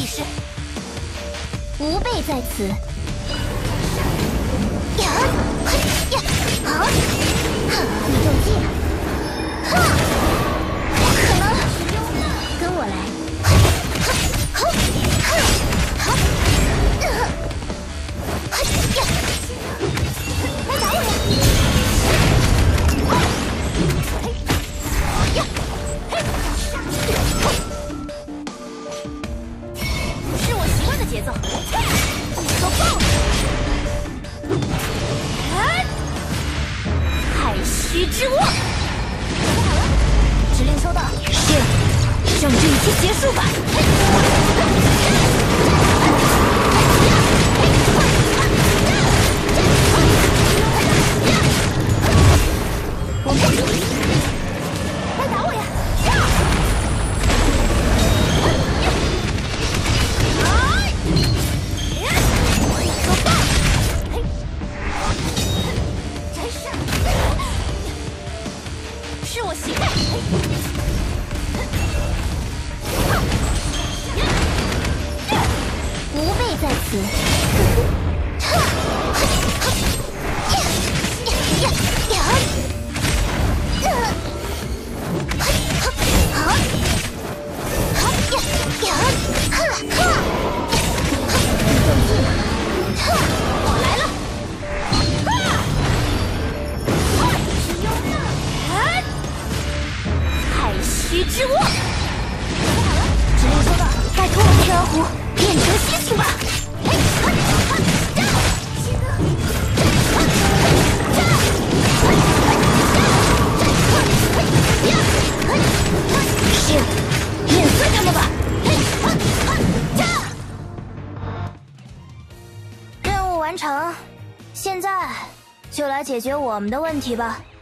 事。吾辈在此。呀！呀！啊！宇宙技能！哈！不可能！跟我来！来打我呀！是我习惯的节奏。好棒！太虚之握。指令收到。是，让这一切结束吧。我们来打我呀！好棒！真是，是我习惯。吾辈在此。我来了！太虚之握。指令收到，拜托我天鹅湖变成星星吧！是，碾碎他们吧！任务完成，现在就来解决我们的问题吧。